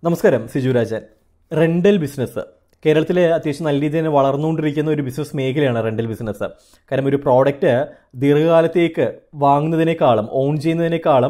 നമസ്കാരം, Siju Rajan. Rental business കേരളത്തിലെ അത്യാവശ്യം നല്ല രീതിയിൽ തന്നെ വളർന്നുകൊണ്ടിരിക്കുന്ന ഒരു ബിസിനസ് മേഖലയാണ് റെൻ്റൽ ബിസിനസ്. കാരണം ഒരു പ്രോഡക്റ്റ് ദീർഘകാലത്തേക്ക് വാങ്ങുന്നതിനേക്കാളും ഓൺ ചെയ്യുന്നതിനേക്കാളും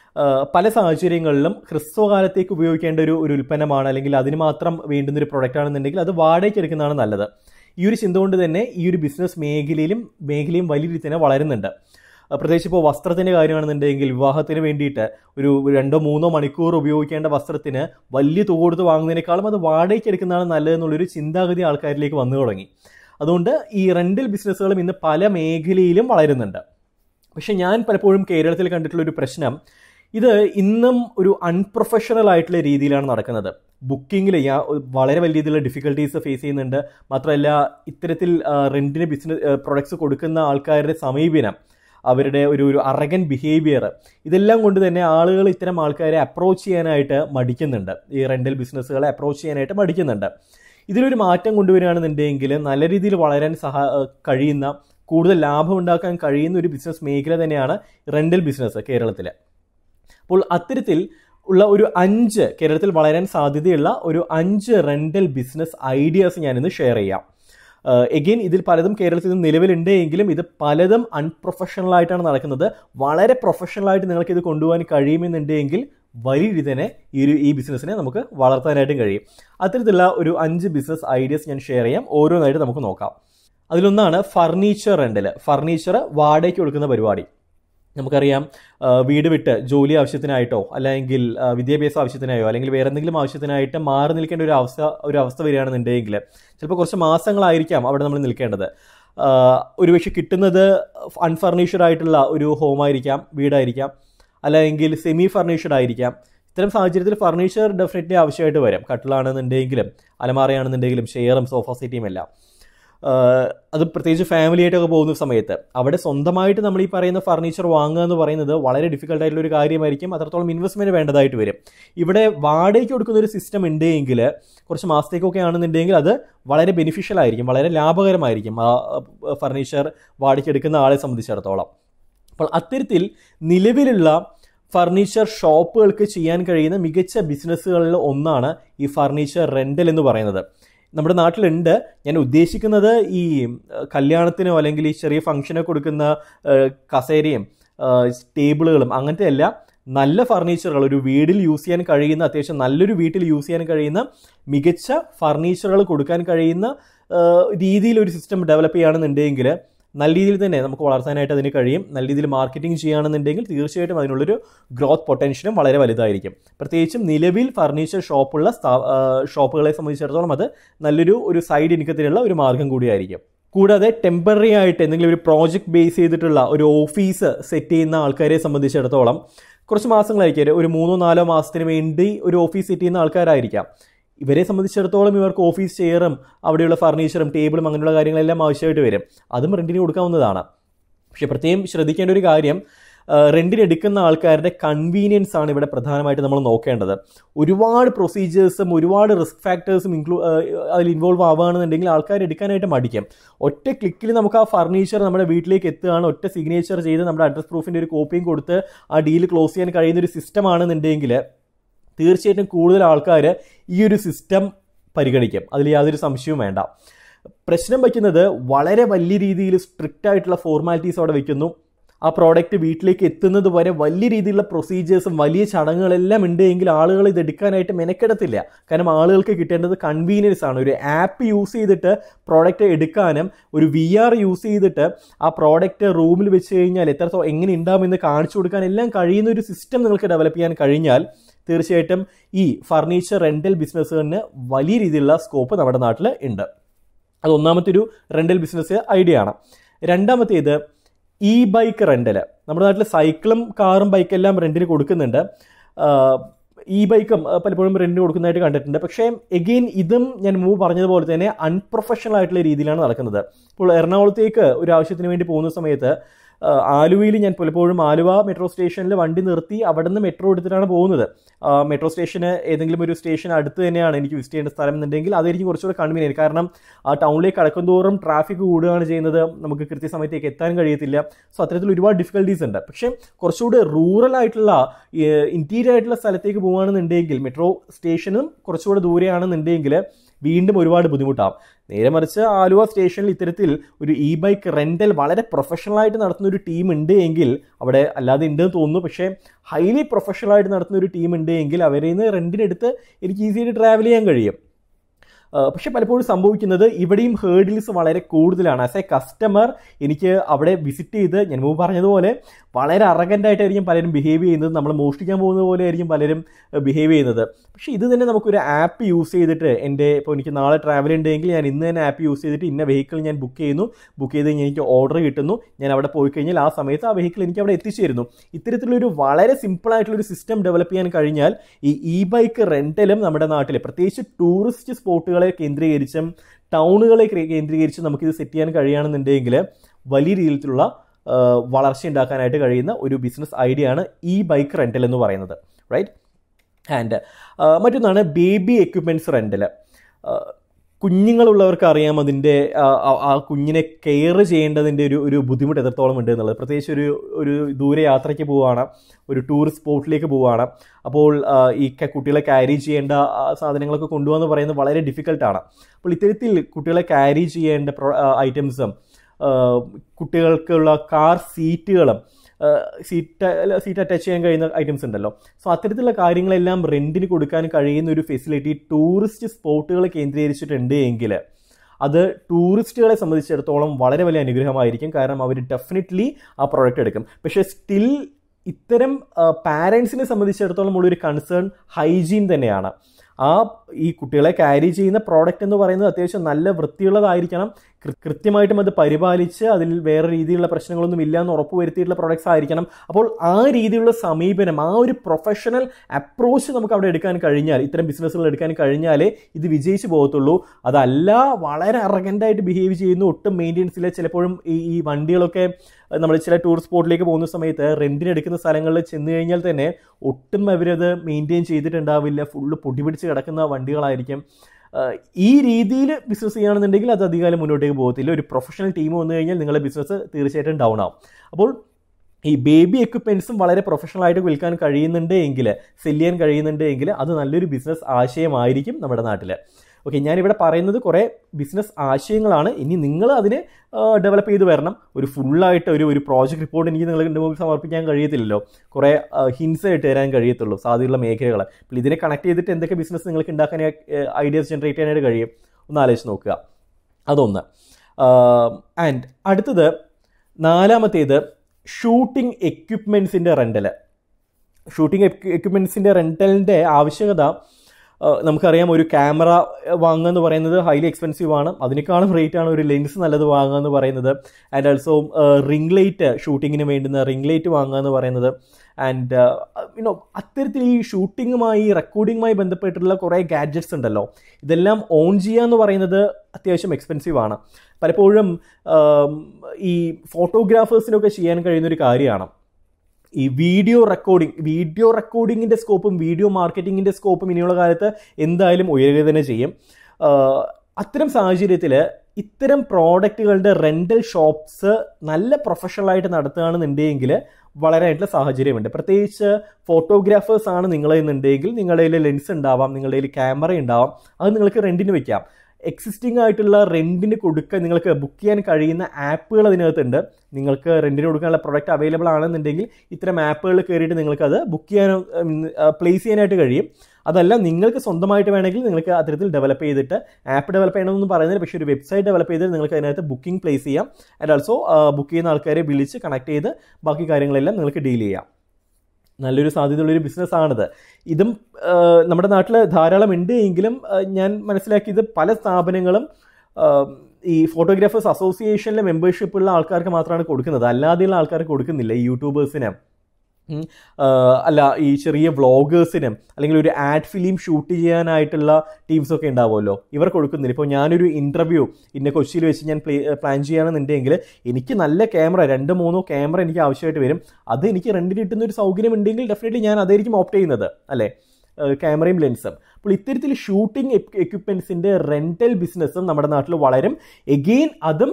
പല സാഹചര്യങ്ങളിലും ഹ്രസ്വകാലത്തേക്ക് ഉപയോഗിക്കേണ്ട ഒരു ഉൽപ്പന്നമാണ്, അല്ലെങ്കിൽ അതിന് മാത്രം വേണ്ടുന്നൊരു പ്രൊഡക്റ്റ് ആണെന്നുണ്ടെങ്കിൽ അത് വാടകയ്ക്ക് എടുക്കുന്നതാണ് നല്ലത്. ഈ ഒരു ചിന്ത കൊണ്ട് തന്നെ ഈ ഒരു ബിസിനസ് മേഖലയും വലിയ രീതിയിൽ തന്നെ വളരുന്നുണ്ട്. പ്രത്യേകിച്ച് ഇപ്പോൾ വസ്ത്രത്തിൻ്റെ കാര്യമാണെന്നുണ്ടെങ്കിൽ വിവാഹത്തിന് വേണ്ടിയിട്ട് ഒരു 2-3 മണിക്കൂർ ഉപയോഗിക്കേണ്ട വസ്ത്രത്തിന് വലിയ തുക കൊടുത്ത് വാങ്ങുന്നതിനേക്കാളും അത് വാടകയ്ക്ക് എടുക്കുന്നതാണ് നല്ലതെന്നുള്ളൊരു ചിന്താഗതി ആൾക്കാരിലേക്ക് വന്നു തുടങ്ങി. അതുകൊണ്ട് ഈ റെൻ്റൽ ബിസിനസ്സുകളും ഇന്ന് പല മേഖലയിലും വളരുന്നുണ്ട്. പക്ഷെ ഞാൻ പലപ്പോഴും കേരളത്തിൽ കണ്ടിട്ടുള്ളൊരു പ്രശ്നം, ഇത് ഇന്നും ഒരു അൺപ്രൊഫഷണൽ ആയിട്ടുള്ള രീതിയിലാണ് നടക്കുന്നത്. ബുക്കിങ്ങിൽ വളരെ വലിയ രീതിയിലുള്ള ഡിഫിക്കൽട്ടീസ് ഫേസ് ചെയ്യുന്നുണ്ട്. മാത്രമല്ല, ഇത്തരത്തിൽ റെൻറ്റിന് പ്രൊഡക്ട്സ് കൊടുക്കുന്ന ആൾക്കാരുടെ സമീപനം, അവരുടെ ഒരു അറഗൻ ബിഹേവിയർ, ഇതെല്ലാം കൊണ്ട് തന്നെ ആളുകൾ ഇത്തരം ആൾക്കാരെ അപ്രോച്ച് ചെയ്യാനായിട്ട് മടിക്കുന്നുണ്ട്. ഈ റെൻ്റൽ ബിസിനസ്സുകളെ അപ്രോച്ച് ചെയ്യാനായിട്ട് മടിക്കുന്നുണ്ട്. ഇതിലൊരു മാറ്റം കൊണ്ടുവരികയാണെന്നുണ്ടെങ്കിൽ നല്ല രീതിയിൽ വളരാൻ കഴിയുന്ന, കൂടുതൽ ലാഭം ഉണ്ടാക്കാൻ കഴിയുന്ന ഒരു ബിസിനസ് മേഖല തന്നെയാണ് റെൻ്റൽ ബിസിനസ് കേരളത്തിൽ. അപ്പോൾ അത്തരത്തിൽ ഉള്ള ഒരു 5 കേരളത്തിൽ വളരാൻ സാധ്യതയുള്ള ഒരു 5 റെൻ്റൽ ബിസിനസ് ഐഡിയാസ് ഞാനിന്ന് ഷെയർ ചെയ്യാം. എഗെയിൻ ഇതിൽ പലതും കേരളത്തിൽ നിന്ന് നിലവിലുണ്ട് എങ്കിലും ഇത് പലതും അൺപ്രൊഫഷണലായിട്ടാണ് നടക്കുന്നത്. വളരെ പ്രൊഫഷണലായിട്ട് നിങ്ങൾക്ക് ഇത് കൊണ്ടുപോകാൻ കഴിയുമെന്നുണ്ടെങ്കിൽ വലിയ രീതി തന്നെ ഈ ബിസിനസ്സിനെ നമുക്ക് വളർത്താനായിട്ടും കഴിയും. അത്തരത്തിലുള്ള ഒരു 5 ബിസിനസ് ഐഡിയാസ് ഞാൻ ഷെയർ ചെയ്യാം. ഓരോന്നായിട്ട് നമുക്ക് നോക്കാം. അതിലൊന്നാണ് ഫർണിച്ചർ റെൻ്റൽ. ഫർണിച്ചർ വാടകയ്ക്ക് കൊടുക്കുന്ന പരിപാടി. നമുക്കറിയാം, വീട് വിട്ട് ജോലി ആവശ്യത്തിനായിട്ടോ അല്ലെങ്കിൽ വിദ്യാഭ്യാസ ആവശ്യത്തിനായോ അല്ലെങ്കിൽ വേറെ എന്തെങ്കിലും ആവശ്യത്തിനായിട്ട് മാറി നിൽക്കേണ്ട ഒരു അവസ്ഥ വരികയാണെന്നുണ്ടെങ്കിൽ ചിലപ്പോൾ കുറച്ച് മാസങ്ങളായിരിക്കാം അവിടെ നമ്മൾ നിൽക്കേണ്ടത്. ഒരുപക്ഷെ കിട്ടുന്നത് അൺഫർണിഷ്ഡ് ആയിട്ടുള്ള ഒരു ഹോമായിരിക്കാം, വീടായിരിക്കാം, അല്ലെങ്കിൽ സെമി ഫർണിഷ്ഡ് ആയിരിക്കാം. ഇത്തരം സാഹചര്യത്തിൽ ഫർണിച്ചർ ഡെഫിനറ്റ്ലി ആവശ്യമായിട്ട് വരും. കട്ടിലാണെന്നുണ്ടെങ്കിലും അലമാറയാണെന്നുണ്ടെങ്കിലും ചെയറും സോഫ സെറ്റിയും എല്ലാം. അത് പ്രത്യേകിച്ച് ഫാമിലി ആയിട്ടൊക്കെ പോകുന്ന സമയത്ത് അവിടെ സ്വന്തമായിട്ട് നമ്മൾ ഈ പറയുന്ന ഫർണിച്ചർ വാങ്ങുക എന്ന് പറയുന്നത് വളരെ ഡിഫിക്കൽട്ടായിട്ടുള്ള ഒരു കാര്യമായിരിക്കും. അത്രത്തോളം ഇൻവെസ്റ്റ്മെൻറ്റ് വേണ്ടതായിട്ട് വരും. ഇവിടെ വാടകയ്ക്ക് കൊടുക്കുന്ന ഒരു സിസ്റ്റം ഉണ്ടെങ്കിൽ, കുറച്ച് മാസത്തേക്കൊക്കെ ആണെന്നുണ്ടെങ്കിൽ അത് വളരെ ബെനിഫിഷ്യൽ ആയിരിക്കും, വളരെ ലാഭകരമായിരിക്കും ആ ഫർണിച്ചർ വാടകയ്ക്ക് എടുക്കുന്ന ആളെ സംബന്ധിച്ചിടത്തോളം. അപ്പോൾ അത്തരത്തിൽ നിലവിലുള്ള ഫർണിച്ചർ ഷോപ്പുകൾക്ക് ചെയ്യാൻ കഴിയുന്ന മികച്ച ബിസിനസ്സുകളിൽ ഒന്നാണ് ഈ ഫർണിച്ചർ റെൻ്റൽ എന്ന് പറയുന്നത്. നമ്മുടെ നാട്ടിലുണ്ട്. ഞാൻ ഉദ്ദേശിക്കുന്നത് ഈ കല്യാണത്തിനോ അല്ലെങ്കിൽ ഈ ചെറിയ ഫംഗ്ഷനോ കൊടുക്കുന്ന കസേരയും ടേബിളുകളും അങ്ങനത്തെ അല്ല, നല്ല ഫർണിച്ചറുകൾ, ഒരു വീട്ടിൽ യൂസ് ചെയ്യാൻ കഴിയുന്ന, അത്യാവശ്യം നല്ലൊരു വീട്ടിൽ യൂസ് ചെയ്യാൻ കഴിയുന്ന മികച്ച ഫർണിച്ചറുകൾ കൊടുക്കാൻ കഴിയുന്ന രീതിയിൽ ഒരു സിസ്റ്റം ഡെവലപ്പ് ചെയ്യുകയാണെന്നുണ്ടെങ്കിൽ നല്ല രീതിയിൽ തന്നെ നമുക്ക് വളർത്താനായിട്ട് അതിന് കഴിയും. നല്ല രീതിയിൽ മാർക്കറ്റിംഗ് ചെയ്യുകയാണെന്നുണ്ടെങ്കിൽ തീർച്ചയായിട്ടും അതിനുള്ളൊരു ഗ്രോത്ത് പൊട്ടൻഷ്യലും വളരെ വലുതായിരിക്കും. പ്രത്യേകിച്ചും നിലവിൽ ഫർണിച്ചർ ഷോപ്പുകളെ സംബന്ധിച്ചിടത്തോളം അത് നല്ലൊരു സൈഡ് ഇൻകത്തിനുള്ള ഒരു മാർഗം കൂടിയായിരിക്കും. കൂടാതെ ടെമ്പററി ആയിട്ട് എന്തെങ്കിലും ഒരു പ്രോജക്റ്റ് ബേസ് ചെയ്തിട്ടുള്ള ഒരു ഓഫീസ് സെറ്റ് ചെയ്യുന്ന ആൾക്കാരെ സംബന്ധിച്ചിടത്തോളം കുറച്ച് മാസങ്ങളായിരിക്കും, ഒരു 3-4 മാസത്തിന് വേണ്ടി ഒരു ഓഫീസ് സെറ്റ് ചെയ്യുന്ന ആൾക്കാരായിരിക്കാം. ഇവരെ സംബന്ധിച്ചിടത്തോളം ഇവർക്ക് ഓഫീസ് ചെയറും അവിടെയുള്ള ഫർണിച്ചറും ടേബിളും അങ്ങനെയുള്ള കാര്യങ്ങളെല്ലാം ആവശ്യമായിട്ട് വരും. അതും റെൻറ്റിന് കൊടുക്കാവുന്നതാണ്. പക്ഷേ പ്രത്യേകം ശ്രദ്ധിക്കേണ്ട ഒരു കാര്യം, റെൻറ്റിന് എടുക്കുന്ന ആൾക്കാരുടെ കൺവീനിയൻസ് ആണ് ഇവിടെ പ്രധാനമായിട്ട് നമ്മൾ നോക്കേണ്ടത്. ഒരുപാട് പ്രൊസീജിയേഴ്സും ഒരുപാട് റിസ്ക് ഫാക്ടേഴ്സും അതിൽ ഇൻവോൾവ് ആവുകയാണെന്നുണ്ടെങ്കിൽ ആൾക്കാർ എടുക്കാനായിട്ട് മടിക്കും. ഒറ്റ ക്ലിക്കിൽ നമുക്ക് ആ ഫർണിച്ചർ നമ്മുടെ വീട്ടിലേക്ക് എത്തുകയാണ്, ഒറ്റ സിഗ്നേച്ചർ ചെയ്ത് നമ്മുടെ അഡ്രസ് പ്രൂഫിൻ്റെ ഒരു കോപ്പിയും കൊടുത്ത് ആ ഡീൽ ക്ലോസ് ചെയ്യാൻ കഴിയുന്ന ഒരു സിസ്റ്റം ആണെന്നുണ്ടെങ്കിൽ തീർച്ചയായിട്ടും കൂടുതൽ ആൾക്കാർ ഈ ഒരു സിസ്റ്റം പരിഗണിക്കും. അതിൽ യാതൊരു സംശയവും വേണ്ട. പ്രശ്നം വയ്ക്കുന്നത് വളരെ വലിയ രീതിയിൽ സ്ട്രിക്റ്റ് ആയിട്ടുള്ള ഫോർമാലിറ്റീസ് അവിടെ വയ്ക്കുന്നു. ആ പ്രോഡക്റ്റ് വീട്ടിലേക്ക് എത്തുന്നത് വരെ വലിയ രീതിയിലുള്ള പ്രൊസീജിയേഴ്സും വലിയ ചടങ്ങുകളെല്ലാം ഉണ്ട് എങ്കിൽ ആളുകൾ ഇത് എടുക്കാനായിട്ട് മെനക്കെടത്തില്ല. കാരണം ആളുകൾക്ക് കിട്ടേണ്ടത് കൺവീനിയൻസ് ആണ്. ഒരു ആപ്പ് യൂസ് ചെയ്തിട്ട് പ്രോഡക്റ്റ് എടുക്കാനും ഒരു VR യൂസ് ചെയ്തിട്ട് ആ പ്രോഡക്റ്റ് റൂമിൽ വെച്ച് കഴിഞ്ഞാൽ എത്രത്തോളം എങ്ങനെ ഉണ്ടാകുമെന്ന് കാണിച്ചു കൊടുക്കാൻ എല്ലാം കഴിയുന്ന ഒരു സിസ്റ്റം നിങ്ങൾക്ക് ഡെവലപ്പ് ചെയ്യാൻ കഴിഞ്ഞാൽ തീർച്ചയായിട്ടും ഈ ഫർണിച്ചർ റെൻ്റൽ ബിസിനസ്സിന് വലിയ രീതിയിലുള്ള സ്കോപ്പ് നമ്മുടെ നാട്ടിൽ ഉണ്ട്. അത് ഒന്നാമത്തെ ഒരു റെൻ്റൽ ബിസിനസ് ഐഡിയ ആണ്. രണ്ടാമത്തേത് ബൈക്ക് റെൻ്റൽ. നമ്മുടെ നാട്ടിൽ സൈക്കിളും കാറും ബൈക്കെല്ലാം റെൻറ്റിന് കൊടുക്കുന്നുണ്ട്. ബൈക്കും പലപ്പോഴും റെൻറ്റിന് കൊടുക്കുന്നതായിട്ട് കണ്ടിട്ടുണ്ട്. പക്ഷേ എഗെയിൻ ഇതും ഞാൻ മുമ്പ് പറഞ്ഞതുപോലെ തന്നെ അൺപ്രൊഫഷണൽ ആയിട്ടുള്ള രീതിയിലാണ് നടക്കുന്നത്. ഇപ്പോൾ എറണാകുളത്തേക്ക് ഒരു ആവശ്യത്തിന് വേണ്ടി പോകുന്ന സമയത്ത് ആലുവയിൽ ഞാൻ പലപ്പോഴും ആലുവ മെട്രോ സ്റ്റേഷനിൽ വണ്ടി നിർത്തി അവിടെ നിന്ന് മെട്രോ എടുത്തിട്ടാണ് പോകുന്നത്. മെട്രോ സ്റ്റേഷന് ഏതെങ്കിലും ഒരു സ്റ്റേഷൻ അടുത്ത് തന്നെയാണ് എനിക്ക് വിസിറ്റ് ചെയ്യേണ്ട സ്ഥലം എന്നുണ്ടെങ്കിൽ അതായിരിക്കും കുറച്ചുകൂടെ കൺവീനിയൻറ്റ്. കാരണം ആ ടൗണിലേക്ക് കടക്കുന്തോറും ട്രാഫിക് കൂടുകയാണ് ചെയ്യുന്നത്, നമുക്ക് കൃത്യസമയത്തേക്ക് എത്താൻ കഴിയത്തില്ല. സോ അത്തരത്തിൽ ഒരുപാട് ഡിഫിക്കൽട്ടീസ് ഉണ്ട്. പക്ഷേ കുറച്ചുകൂടെ റൂറൽ ആയിട്ടുള്ള ഇൻറ്റീരിയർ ആയിട്ടുള്ള സ്ഥലത്തേക്ക് പോകുകയാണെന്നുണ്ടെങ്കിൽ മെട്രോ സ്റ്റേഷനും കുറച്ചുകൂടെ ദൂരെയാണെന്നുണ്ടെങ്കിൽ വീണ്ടും ഒരുപാട് ബുദ്ധിമുട്ടാവും. നേരെ മറിച്ച് ആലുവ സ്റ്റേഷനിൽ ഇത്തരത്തിൽ ഒരു ഇ ബൈക്ക് റെൻ്റൽ വളരെ പ്രൊഫഷണലായിട്ട് നടത്തുന്ന ഒരു ടീം ഉണ്ട് എങ്കിൽ, അവിടെ അല്ലാതെ ഉണ്ടെന്ന് തോന്നുന്നു, പക്ഷേ ഹൈലി പ്രൊഫഷണലായിട്ട് നടത്തുന്ന ഒരു ടീം ഉണ്ട് എങ്കിൽ അവരിൽ നിന്ന് റെൻറ്റിനെടുത്ത് എനിക്ക് ഈസിയായിട്ട് ട്രാവൽ ചെയ്യാൻ കഴിയും. പക്ഷെ പലപ്പോഴും സംഭവിക്കുന്നത് ഇവിടെയും ഹേർഡിൽസ് വളരെ കൂടുതലാണ്. ആസ് എ കസ്റ്റമർ എനിക്ക് അവിടെ വിസിറ്റ് ചെയ്ത് ഞാൻ മുമ്പ് പറഞ്ഞതുപോലെ വളരെ അറഗൻ്റായിട്ടായിരിക്കും പലരും ബിഹേവ് ചെയ്യുന്നത്, നമ്മൾ മോഷ്ടിക്കാൻ പോകുന്നത് പോലെ ആയിരിക്കും പലരും ബിഹേവ് ചെയ്യുന്നത്. പക്ഷേ ഇത് തന്നെ നമുക്കൊരു ആപ്പ് യൂസ് ചെയ്തിട്ട് ഇപ്പോൾ എനിക്ക് നാളെ ട്രാവൽ ഉണ്ടെങ്കിൽ ഞാൻ ഇന്ന് തന്നെ ആപ്പ് യൂസ് ചെയ്തിട്ട് ഇന്ന വെഹിക്കിൾ ഞാൻ ബുക്ക് ചെയ്യുന്നു, ബുക്ക് ചെയ്ത് കഴിഞ്ഞാൽ എനിക്ക് ഓർഡർ കിട്ടുന്നു, ഞാൻ അവിടെ പോയി കഴിഞ്ഞാൽ ആ സമയത്ത് ആ വെഹിക്കിൾ എനിക്ക് അവിടെ എത്തിച്ചേരുന്നു. ഇത്തരത്തിലൊരു വളരെ സിമ്പിളായിട്ടുള്ളൊരു സിസ്റ്റം ഡെവലപ്പ് ചെയ്യാൻ കഴിഞ്ഞാൽ ഈ ഇ ബൈക്ക് റെൻ്റലും നമ്മുടെ നാട്ടിൽ പ്രത്യേകിച്ച് ടൂറിസ്റ്റ് സ്പോട്ടുകളെ കേന്ദ്രീകരിച്ചും ടൗണുകളെ കേന്ദ്രീകരിച്ചും നമുക്കിത് സെറ്റ് ചെയ്യാൻ കഴിയുകയാണെന്നുണ്ടെങ്കിൽ വലിയ രീതിയിലുള്ള വളർച്ച ഉണ്ടാക്കാനായിട്ട് കഴിയുന്ന ഒരു ബിസിനസ് ഐഡിയ ആണ് ഇ ബൈക്ക് റെൻ്റൽ എന്ന് പറയുന്നത്, റൈറ്റ്? ആൻഡ് മറ്റൊന്നാണ് ബേബി എക്യുപ്മെൻറ്റ്സ് റെൻ്റൽ. കുഞ്ഞുങ്ങളുള്ളവർക്ക് അറിയാം അതിൻ്റെ ആ കുഞ്ഞിനെ കെയർ ചെയ്യേണ്ടതിൻ്റെ ഒരു ബുദ്ധിമുട്ട് എത്രത്തോളം ഉണ്ട് എന്നുള്ളത്. പ്രത്യേകിച്ച് ഒരു ദൂരെ യാത്രയ്ക്ക് പോവുകയാണ്, ഒരു ടൂറിസ്റ്റ് സ്പോട്ടിലേക്ക് പോവുകയാണ്. അപ്പോൾ ഈ കുട്ടികളെ ക്യാരി ചെയ്യേണ്ട സാധനങ്ങളൊക്കെ കൊണ്ടുപോകാന്ന് പറയുന്നത് വളരെ ഡിഫിക്കൽട്ടാണ്. അപ്പോൾ ഇത്തരത്തിൽ കുട്ടികളെ ക്യാരി ചെയ്യേണ്ട ഐറ്റംസും കുട്ടികൾക്കുള്ള കാർ സീറ്റുകളും സീറ്റ് അറ്റാച്ച് ചെയ്യാൻ കഴിയുന്ന ഐറ്റംസ് ഉണ്ടല്ലോ. സോ അത്തരത്തിലുള്ള കാര്യങ്ങളെല്ലാം റെൻറ്റിന് കൊടുക്കാൻ കഴിയുന്ന ഒരു ഫെസിലിറ്റി ടൂറിസ്റ്റ് സ്പോട്ടുകൾ കേന്ദ്രീകരിച്ചിട്ടുണ്ട് എങ്കിൽ അത് ടൂറിസ്റ്റുകളെ സംബന്ധിച്ചിടത്തോളം വളരെ വലിയ അനുഗ്രഹമായിരിക്കും. കാരണം അവർ ഡെഫിനറ്റ്ലി ആ പ്രോഡക്റ്റ് എടുക്കും. പക്ഷേ സ്റ്റിൽ ഇത്തരം പാരൻസിനെ സംബന്ധിച്ചിടത്തോളം ഉള്ളൊരു കൺസേൺ ഹൈജീൻ തന്നെയാണ്. ഈ കുട്ടികളെ ക്യാരി ചെയ്യുന്ന പ്രോഡക്റ്റ് എന്ന് പറയുന്നത് അത്യാവശ്യം നല്ല വൃത്തിയുള്ളതായിരിക്കണം, കൃത്യമായിട്ടും അത് പരിപാലിച്ച് അതിൽ വേറെ രീതിയിലുള്ള പ്രശ്നങ്ങളൊന്നും ഇല്ല എന്ന് ഉറപ്പുവരുത്തിയിട്ടുള്ള പ്രോഡക്ട്സ് ആയിരിക്കണം. അപ്പോൾ ആ രീതിയിലുള്ള സമീപനം, ആ ഒരു പ്രൊഫഷണൽ അപ്രോച്ച് നമുക്ക് അവിടെ എടുക്കാൻ കഴിഞ്ഞാൽ, ഇത്തരം ബിസിനസ്സുകൾ എടുക്കാൻ കഴിഞ്ഞാലേ ഇത് വിജയിച്ച് പോകത്തുള്ളൂ. അതല്ല വളരെ അറഗൻ്റായിട്ട് ബിഹേവ് ചെയ്യുന്നു, ഒട്ടും മെയിൻ്റെനൻസ് ഇല്ല. ചിലപ്പോഴും ഈ വണ്ടികളൊക്കെ നമ്മൾ ചില ടൂറിസ്റ്റ് സ്പോട്ടിലേക്ക് പോകുന്ന സമയത്ത് റെൻറ്റിന് എടുക്കുന്ന സ്ഥലങ്ങളിൽ ചെന്ന് കഴിഞ്ഞാൽ തന്നെ ഒട്ടും അവരത് മെയിൻറ്റെയിൻ ചെയ്തിട്ടുണ്ടാവില്ല, ഫുള്ള് പൊടി പിടിച്ച് കിടക്കുന്ന വണ്ടികളായിരിക്കും. ഈ രീതിയിൽ ബിസിനസ് ചെയ്യുകയാണെന്നുണ്ടെങ്കിൽ അത് അധികകാലം മുന്നോട്ടേക്ക് പോകത്തില്ല. ഒരു പ്രൊഫഷണൽ ടീം വന്നു കഴിഞ്ഞാൽ നിങ്ങളുടെ ബിസിനസ് തീർച്ചയായിട്ടും ഡൗൺ ആവും. അപ്പോൾ ഈ ബേബി എക്യുപ്മെൻറ്റ്സും വളരെ പ്രൊഫഷണലായിട്ട് വിൽക്കാൻ കഴിയുന്നുണ്ട് എങ്കിൽ, സെല് ചെയ്യാൻ കഴിയുന്നുണ്ട് എങ്കിൽ അത് നല്ലൊരു ബിസിനസ് ആശയമായിരിക്കും നമ്മുടെ നാട്ടിൽ. ഓക്കെ, ഞാനിവിടെ പറയുന്നത് കുറേ ബിസിനസ് ആശയങ്ങളാണ്. ഇനി നിങ്ങൾ അതിനെ ഡെവലപ്പ് ചെയ്ത് വരണം. ഒരു ഫുള്ളായിട്ട് ഒരു പ്രോജക്റ്റ് റിപ്പോർട്ട് എനിക്ക് നിങ്ങളുടെ മുമ്പിൽ സമർപ്പിക്കാൻ കഴിയത്തില്ലല്ലോ. കുറേ ഹിൻസ് ആയിട്ട് തരാൻ കഴിയത്തുള്ളൂ സാധ്യതയുള്ള മേഖലകൾ. അപ്പോൾ ഇതിനെ കണക്ട് ചെയ്തിട്ട് എന്തൊക്കെ ബിസിനസ് നിങ്ങൾക്ക് ഉണ്ടാക്കാൻ ഐഡിയാസ് ജനറേറ്റ് ചെയ്യാനായിട്ട് കഴിയും ഒന്ന് ആലോചിച്ച് നോക്കുക. അതൊന്ന്. ആൻഡ് അടുത്തത് നാലാമത്തേത് ഷൂട്ടിംഗ് എക്യുപ്മെൻറ്റ്സിൻ്റെ റെൻ്റൽ. ഷൂട്ടിംഗ് എക്യുപ്മെൻറ്റ്സിൻ്റെ റെൻ്റലിൻ്റെ ആവശ്യകത നമുക്കറിയാം. ഒരു ക്യാമറ വാങ്ങുക എന്ന് പറയുന്നത് ഹൈലി എക്സ്പെൻസീവ് ആണ്. അതിനേക്കാളും റേറ്റ് ആണ് ഒരു ലെൻസ് നല്ലത് വാങ്ങുക എന്ന് പറയുന്നത്. ആൻഡ് ഓൾസോ റിംഗ് ലൈറ്റ്, ഷൂട്ടിങ്ങിന് വേണ്ടുന്ന റിംഗ് ലൈറ്റ് വാങ്ങുക എന്ന് പറയുന്നത്. ആൻഡ് അത്തരത്തിൽ ഈ ഷൂട്ടിങ്ങുമായി റെക്കോർഡിങ്ങുമായി ബന്ധപ്പെട്ടുള്ള കുറേ ഗാഡ്ജറ്റ്സ് ഉണ്ടല്ലോ, ഇതെല്ലാം ഓൺ ചെയ്യുക എന്ന് പറയുന്നത് അത്യാവശ്യം എക്സ്പെൻസീവ് ആണ്. പലപ്പോഴും ഈ ഫോട്ടോഗ്രാഫേഴ്സിനൊക്കെ ചെയ്യാൻ കഴിയുന്നൊരു കാര്യമാണ് ഈ വീഡിയോ റെക്കോർഡിങ്ങിൻ്റെ സ്കോപ്പും വീഡിയോ മാർക്കറ്റിങ്ങിൻ്റെ സ്കോപ്പും ഇനിയുള്ള കാലത്ത് എന്തായാലും ഉയരുക തന്നെ ചെയ്യും. അത്തരം സാഹചര്യത്തിൽ ഇത്തരം പ്രോഡക്റ്റുകളുടെ റെൻ്റൽ ഷോപ്സ് നല്ല പ്രൊഫഷണലായിട്ട് നടത്തുകയാണെന്നുണ്ടെങ്കിൽ വളരെയായിട്ടുള്ള സാഹചര്യമുണ്ട്. പ്രത്യേകിച്ച് ഫോട്ടോഗ്രാഫേഴ്സ് ആണ് നിങ്ങളെന്നുണ്ടെങ്കിൽ നിങ്ങളുടെ കയ്യിൽ ലെൻസ് ഉണ്ടാവാം, നിങ്ങളുടെ കയ്യിൽ ക്യാമറ ഉണ്ടാവാം, അത് നിങ്ങൾക്ക് റെൻറ്റിന് വെക്കാം. എക്സിസ്റ്റിംഗ് ആയിട്ടുള്ള റെൻറ്റിന് കൊടുക്കാൻ നിങ്ങൾക്ക് ബുക്ക് ചെയ്യാൻ കഴിയുന്ന ആപ്പുകൾ അതിനകത്തുണ്ട്. നിങ്ങൾക്ക് റെൻറ്റിന് കൊടുക്കാനുള്ള പ്രൊഡക്റ്റ് അവൈലബിൾ ആണെന്നുണ്ടെങ്കിൽ ഇത്തരം ആപ്പുകളിൽ കയറിയിട്ട് നിങ്ങൾക്കത് ബുക്ക് ചെയ്യാനോ പ്ലേസ് ചെയ്യാനായിട്ട് കഴിയും. അതല്ല, നിങ്ങൾക്ക് സ്വന്തമായിട്ട് വേണമെങ്കിൽ നിങ്ങൾക്ക് അത്തരത്തിൽ ഡെവലപ്പ് ചെയ്തിട്ട്, ആപ്പ് ഡെവലപ്പ് ചെയ്യണമെന്ന് പറയുന്നത്, പക്ഷേ ഒരു വെബ്സൈറ്റ് ഡെവലപ്പ് ചെയ്തിട്ട് നിങ്ങൾക്ക് അതിനകത്ത് ബുക്കിംഗ് പ്ലേസ് ചെയ്യാം. ആൻഡ് ഓൾസോ ബുക്ക് ചെയ്യുന്ന ആൾക്കാരെ വിളിച്ച് കണക്ട് ചെയ്ത് ബാക്കി കാര്യങ്ങളെല്ലാം നിങ്ങൾക്ക് ഡീൽ ചെയ്യാം. നല്ലൊരു സാധ്യതയുള്ളൊരു ബിസിനസ്സാണിത്. ഇതും നമ്മുടെ നാട്ടിൽ ധാരാളം ഉണ്ട് എങ്കിലും ഞാൻ മനസ്സിലാക്കിയത് പല സ്ഥാപനങ്ങളും ഈ ഫോട്ടോഗ്രാഫേഴ്സ് അസോസിയേഷനിലെ മെമ്പർഷിപ്പുള്ള ആൾക്കാർക്ക് മാത്രമാണ് കൊടുക്കുന്നത്, അല്ലാതെയുള്ള ആൾക്കാർക്ക് കൊടുക്കുന്നില്ല. ഈ യൂട്യൂബേഴ്സിന് അല്ല ഈ ചെറിയ വ്ളോഗേഴ്സിനും അല്ലെങ്കിൽ ഒരു ആഡ് ഫിലിം ഷൂട്ട് ചെയ്യാനായിട്ടുള്ള ടീംസൊക്കെ ഉണ്ടാവുമല്ലോ, ഇവർ കൊടുക്കുന്നില്ല. ഇപ്പോൾ ഞാനൊരു ഇൻ്റർവ്യൂ ഇന്ന കൊച്ചിയിൽ വെച്ച് ഞാൻ പ്ലാൻ ചെയ്യുകയാണെന്നുണ്ടെങ്കിൽ എനിക്ക് നല്ല ക്യാമറ 2-3 ക്യാമറ എനിക്ക് ആവശ്യമായിട്ട് വരും. അത് എനിക്ക് റെൻറ്റിന് കിട്ടുന്ന ഒരു സൗകര്യം ഉണ്ടെങ്കിൽ ഡെഫിനറ്റ്ലി ഞാൻ അതായിരിക്കും ഓപ്റ്റ് ചെയ്യുന്നത് അല്ലേ, ക്യാമറയും ലെൻസും. അപ്പോൾ ഇത്തരത്തിൽ ഷൂട്ടിംഗ് എക്യുപ്മെൻറ്റ്സിൻ്റെ റെൻ്റൽ ബിസിനസ്സും നമ്മുടെ നാട്ടിൽ വളരും. എഗെയിൻ അതും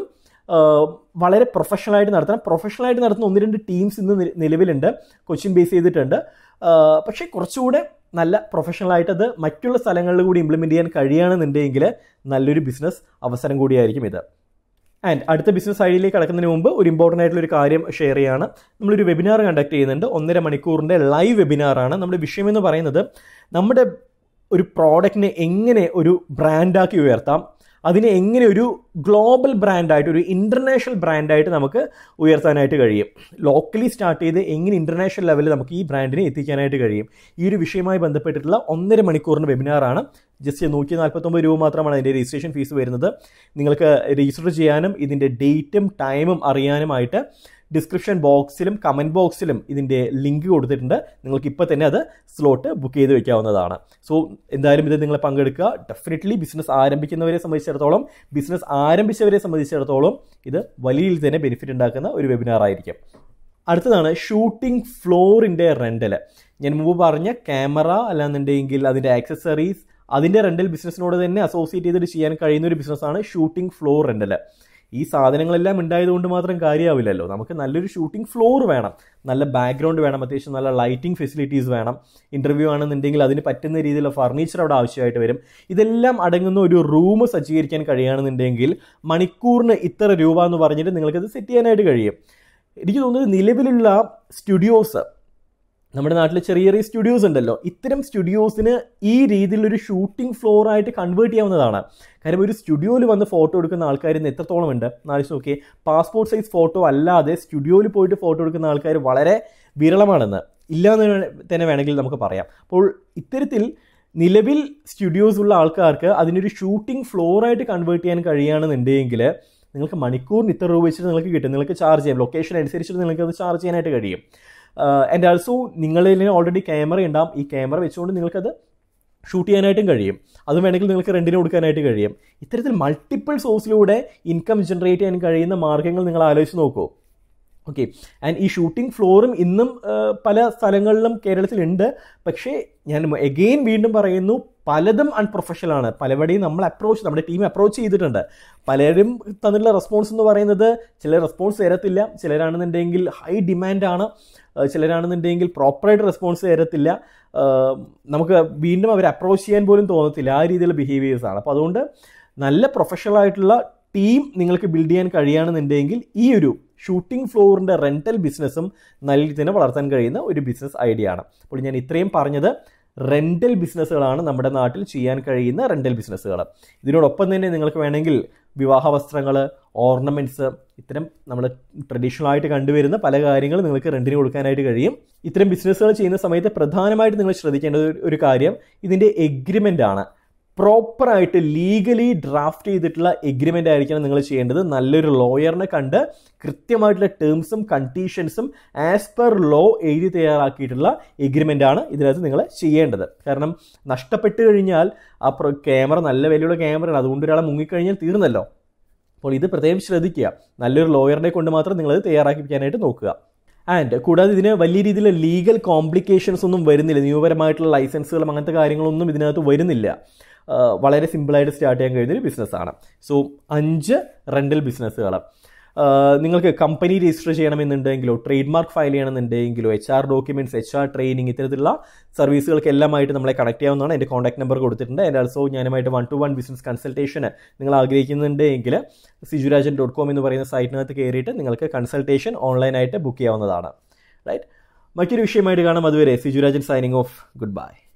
വളരെ പ്രൊഫഷണലായിട്ട് നടത്തുന്ന 1-2 ടീംസ് ഇന്ന് നിലവിലുണ്ട്, കൊച്ചിൻ ബേസ് ചെയ്തിട്ടുണ്ട്. പക്ഷേ കുറച്ചുകൂടെ നല്ല പ്രൊഫഷണലായിട്ട് അത് മറ്റുള്ള സ്ഥലങ്ങളിൽ കൂടി ഇംപ്ലിമെൻറ്റ് ചെയ്യാൻ കഴിയുകയാണെന്നുണ്ടെങ്കിൽ നല്ലൊരു ബിസിനസ് അവസരം കൂടിയായിരിക്കും ഇത്. ആൻഡ് അടുത്ത ബിസിനസ് ഐഡിയയിലേക്ക് കടക്കുന്നതിന് മുമ്പ് ഒരു ഇമ്പോർട്ടൻ്റ് ആയിട്ടുള്ളൊരു കാര്യം ഷെയർ ചെയ്യുകയാണ്. നമ്മളൊരു വെബിനാർ കണ്ടക്ട് ചെയ്യുന്നുണ്ട്, 1.5 മണിക്കൂറിൻ്റെ ലൈവ് വെബിനാറാണ്. നമ്മുടെ വിഷയം എന്ന് പറയുന്നത് നമ്മുടെ ഒരു പ്രോഡക്റ്റിനെ എങ്ങനെ ഒരു ബ്രാൻഡാക്കി ഉയർത്താം, അതിനെ എങ്ങനെ ഒരു ഗ്ലോബൽ ബ്രാൻഡായിട്ട്, ഒരു ഇൻ്റർനാഷണൽ ബ്രാൻഡായിട്ട് നമുക്ക് ഉയർത്താനായിട്ട് കഴിയും, ലോക്കലി സ്റ്റാർട്ട് ചെയ്ത് എങ്ങനെ ഇൻ്റർനാഷണൽ ലെവലിൽ നമുക്ക് ഈ ബ്രാൻഡിനെ എത്തിക്കാനായിട്ട് കഴിയും. ഈ ഒരു വിഷയവുമായി ബന്ധപ്പെട്ടിട്ടുള്ള 1.5 മണിക്കൂറിൻ്റെ വെബിനാറാണ്. ജസ്റ്റ് 149 രൂപ മാത്രമാണ് അതിൻ്റെ രജിസ്ട്രേഷൻ ഫീസ് വരുന്നത്. നിങ്ങൾക്ക് രജിസ്റ്റർ ചെയ്യാനും ഇതിൻ്റെ ഡേറ്റും ടൈമും അറിയാനുമായിട്ട് ഡിസ്ക്രിപ്ഷൻ ബോക്സിലും കമൻറ്റ് ബോക്സിലും ഇതിൻ്റെ ലിങ്ക് കൊടുത്തിട്ടുണ്ട്. നിങ്ങൾക്ക് ഇപ്പോൾ തന്നെ അത് സ്ലോട്ട് ബുക്ക് ചെയ്ത് വെക്കാവുന്നതാണ്. സോ എന്തായാലും ഇത് നിങ്ങൾ പങ്കെടുക്കുക. ഡെഫിനറ്റ്ലി ബിസിനസ് ആരംഭിക്കുന്നവരെ സംബന്ധിച്ചിടത്തോളം, ബിസിനസ് ആരംഭിച്ചവരെ സംബന്ധിച്ചിടത്തോളം ഇത് വലിയ രീതിയിൽ തന്നെ ബെനിഫിറ്റ് ഉണ്ടാക്കുന്ന ഒരു വെബിനാർ ആയിരിക്കും. അടുത്തതാണ് ഷൂട്ടിംഗ് ഫ്ലോറിൻ്റെ റെൻ്റൽ. ഞാൻ മുമ്പ് പറഞ്ഞ ക്യാമറ അല്ലാന്നുണ്ടെങ്കിൽ അതിൻ്റെ ആക്സസറീസ്, അതിൻ്റെ റെൻ്റൽ ബിസിനസ്സിനോട് തന്നെ അസോസിയേറ്റ് ചെയ്തിട്ട് ചെയ്യാൻ കഴിയുന്ന ഒരു ബിസിനസ്സാണ് ഷൂട്ടിംഗ് ഫ്ലോർ റെൻ്റൽ. ഈ സാധനങ്ങളെല്ലാം ഉണ്ടായതുകൊണ്ട് മാത്രം കാര്യമാവില്ലല്ലോ, നമുക്ക് നല്ലൊരു ഷൂട്ടിംഗ് ഫ്ലോർ വേണം, നല്ല ബാക്ക്ഗ്രൗണ്ട് വേണം, അത്യാവശ്യം നല്ല ലൈറ്റിംഗ് ഫെസിലിറ്റീസ് വേണം. ഇൻ്റർവ്യൂ ആണെന്നുണ്ടെങ്കിൽ അതിന് പറ്റുന്ന രീതിയിലുള്ള ഫർണിച്ചർ അവിടെ ആവശ്യമായിട്ട് വരും. ഇതെല്ലാം അടങ്ങുന്ന ഒരു റൂം സജ്ജീകരിക്കാൻ കഴിയുകയാണെന്നുണ്ടെങ്കിൽ മണിക്കൂറിന് ഇത്ര രൂപ എന്ന് പറഞ്ഞിട്ട് നിങ്ങൾക്കത് സെറ്റ് ചെയ്യാനായിട്ട് കഴിയും. എനിക്ക് തോന്നുന്നത് നിലവിലുള്ള സ്റ്റുഡിയോസ്, നമ്മുടെ നാട്ടിൽ ചെറിയ ചെറിയ സ്റ്റുഡിയോസ് ഉണ്ടല്ലോ, ഇത്തരം സ്റ്റുഡിയോസിന് ഈ രീതിയിലൊരു ഷൂട്ടിംഗ് ഫ്ലോറായിട്ട് കൺവേർട്ട് ചെയ്യാവുന്നതാണ്. കാര്യം ഒരു സ്റ്റുഡിയോയിൽ വന്ന് ഫോട്ടോ എടുക്കുന്ന ആൾക്കാർ ഇന്ന് എത്രത്തോളം ഉണ്ട് എന്നാലോചിച്ച് നോക്കിയേ. പാസ്പോർട്ട് സൈസ് ഫോട്ടോ അല്ലാതെ സ്റ്റുഡിയോയിൽ പോയിട്ട് ഫോട്ടോ എടുക്കുന്ന ആൾക്കാർ വളരെ വിരളമാണെന്ന്, ഇല്ലാന്ന് തന്നെ വേണമെങ്കിൽ നമുക്ക് പറയാം. അപ്പോൾ ഇത്തരത്തിൽ നിലവിൽ സ്റ്റുഡിയോസ് ഉള്ള ആൾക്കാർക്ക് അതിനൊരു ഷൂട്ടിംഗ് ഫ്ലോറായിട്ട് കൺവേർട്ട് ചെയ്യാൻ കഴിയുകയാണെന്നുണ്ടെങ്കിൽ നിങ്ങൾക്ക് മണിക്കൂറിന് ഇത്ര രൂപ വെച്ചിട്ട് നിങ്ങൾക്ക് കിട്ടും. നിങ്ങൾക്ക് ചാർജ് ചെയ്യാം, ലൊക്കേഷൻ അനുസരിച്ചിട്ട് നിങ്ങൾക്ക് അത് ചാർജ് ചെയ്യാനായിട്ട് കഴിയും. ആൻഡ് ആൾസോ നിങ്ങളിൽ ഓൾറെഡി ക്യാമറ ഉണ്ടാവും, ഈ ക്യാമറ വെച്ചുകൊണ്ട് നിങ്ങൾക്കത് ഷൂട്ട് ചെയ്യാനായിട്ടും കഴിയും. അത് വേണമെങ്കിൽ നിങ്ങൾക്ക് റെൻറ്റിന് കൊടുക്കാനായിട്ട് കഴിയും. ഇത്തരത്തിൽ മൾട്ടിപ്പിൾ സോഴ്സിലൂടെ ഇൻകം ജനറേറ്റ് ചെയ്യാൻ കഴിയുന്ന മാർഗ്ഗങ്ങൾ നിങ്ങൾ ആലോചിച്ച് നോക്കൂ. ഓക്കെ, ആൻഡ് ഈ ഷൂട്ടിംഗ് ഫ്ലോറും ഇന്നും പല സ്ഥലങ്ങളിലും കേരളത്തിലുണ്ട്. പക്ഷേ ഞാൻ എഗെയിൻ വീണ്ടും പറയുന്നു, പലതും അൺപ്രൊഫഷണലാണ്. പലവടെയും നമ്മുടെ ടീം അപ്രോച്ച് ചെയ്തിട്ടുണ്ട്. പലരും തന്നിട്ടുള്ള റെസ്പോൺസ് എന്ന് പറയുന്നത്, ചില റെസ്പോൺസ് തരത്തില്ല, ചിലരാണെന്നുണ്ടെങ്കിൽ ഹൈ ഡിമാൻഡാണ്, ചിലരാണെന്നുണ്ടെങ്കിൽ പ്രോപ്പറായിട്ട് റെസ്പോൺസ് തരത്തില്ല, നമുക്ക് വീണ്ടും അവരെ അപ്രോച്ച് ചെയ്യാൻ പോലും തോന്നത്തില്ല. ആ രീതിയിലുള്ള ബിഹേവിയേഴ്സാണ്. അപ്പോൾ അതുകൊണ്ട് നല്ല പ്രൊഫഷണൽ ആയിട്ടുള്ള ടീം നിങ്ങൾക്ക് ബിൽഡ് ചെയ്യാൻ കഴിയുകയാണെന്നുണ്ടെങ്കിൽ ഈ ഒരു ഷൂട്ടിംഗ് ഫ്ലോറിൻ്റെ റെൻ്റൽ ബിസിനസ്സും നല്ല രീതിയിൽ തന്നെ വളർത്താൻ കഴിയുന്ന ഒരു ബിസിനസ് ഐഡിയ ആണ്. അപ്പോൾ ഞാൻ ഇത്രയും പറഞ്ഞത് റെൻ്റൽ ബിസിനസ്സുകളാണ് നമ്മുടെ നാട്ടിൽ ചെയ്യാൻ കഴിയുന്ന റെൻ്റൽ ബിസിനസ്സുകൾ. ഇതിനോടൊപ്പം തന്നെ നിങ്ങൾക്ക് വേണമെങ്കിൽ വിവാഹ വസ്ത്രങ്ങൾ, ഓർണമെൻറ്റ്സ്, ഇത്തരം നമ്മൾ ട്രഡീഷണൽ ആയിട്ട് കണ്ടുവരുന്ന പല കാര്യങ്ങളും നിങ്ങൾക്ക് റെൻറ്റിന് കൊടുക്കാനായിട്ട് കഴിയും. ഇത്തരം ബിസിനസ്സുകൾ ചെയ്യുന്ന സമയത്ത് പ്രധാനമായിട്ട് നിങ്ങൾ ശ്രദ്ധിക്കേണ്ട ഒരു കാര്യം ഇതിൻ്റെ എഗ്രിമെൻ്റ് ആണ്. പ്രോപ്പറായിട്ട് ലീഗലി ഡ്രാഫ്റ്റ് ചെയ്തിട്ടുള്ള എഗ്രിമെൻ്റ് ആയിരിക്കണം നിങ്ങൾ ചെയ്യേണ്ടത്. നല്ലൊരു ലോയറിനെ കണ്ട് കൃത്യമായിട്ടുള്ള ടേംസും കണ്ടീഷൻസും ആസ് പെർ ലോ എഴുതി തയ്യാറാക്കിയിട്ടുള്ള എഗ്രിമെൻ്റ് ആണ് ഇതിനകത്ത് നിങ്ങൾ ചെയ്യേണ്ടത്. കാരണം നഷ്ടപ്പെട്ട് കഴിഞ്ഞാൽ ആ ക്യാമറ നല്ല വിലയുള്ള ക്യാമറയാണ്, അതുകൊണ്ട് ഒരാളെ മുങ്ങിക്കഴിഞ്ഞാൽ തീർന്നല്ലോ. അപ്പോൾ ഇത് പ്രത്യേകം ശ്രദ്ധിക്കുക. നല്ലൊരു ലോയറിനെ കൊണ്ട് മാത്രം നിങ്ങളത് തയ്യാറാക്കിക്കാനായിട്ട് നോക്കുക. ആൻഡ് കൂടാതെ ഇതിന് വലിയ രീതിയിലുള്ള ലീഗൽ കോംപ്ലിക്കേഷൻസ് ഒന്നും വരുന്നില്ല. നിയമപരമായിട്ടുള്ള ലൈസൻസുകളും അങ്ങനത്തെ കാര്യങ്ങളൊന്നും ഇതിനകത്ത് വരുന്നില്ല. വളരെ സിമ്പിളായിട്ട് സ്റ്റാർട്ട് ചെയ്യാൻ കഴിയുന്നൊരു ബിസിനസ്സാണ്. സോ 5 റെൻ്റൽ ബിസിനസ്സുകൾ. നിങ്ങൾക്ക് കമ്പനി രജിസ്റ്റർ ചെയ്യണമെന്നുണ്ടെങ്കിലോ, ട്രേഡ് മാർക്ക് ഫയൽ ചെയ്യണമെന്നുണ്ടെങ്കിലോ, HR ഡോക്യുമെൻറ്റ്സ്, HR ട്രെയിനിങ്, ഇത്തരത്തിലുള്ള സർവീസുകൾക്ക് എല്ലാമായിട്ട് നമ്മളെ കണക്ട് ചെയ്യാവുന്നതാണ്. എൻ്റെ കോൺടാക്ട് നമ്പർ കൊടുത്തിട്ടുണ്ട്. ആൻഡ് ആൾസോ ഞാനുമായിട്ട് 1-to-1 ബിസിനസ് കൺസൾട്ടേഷന് നിങ്ങൾ ആഗ്രഹിക്കുന്നുണ്ടെങ്കിൽ sijurajan.com എന്ന് പറയുന്ന സൈറ്റിനകത്ത് കയറിയിട്ട് നിങ്ങൾക്ക് കൺസൾട്ടേഷൻ ഓൺലൈനായിട്ട് ബുക്ക് ചെയ്യാവുന്നതാണ്. റൈറ്റ്, മറ്റൊരു വിഷയമായിട്ട് കാണാം. അതുവരെ Sijurajan signing off. Good bye.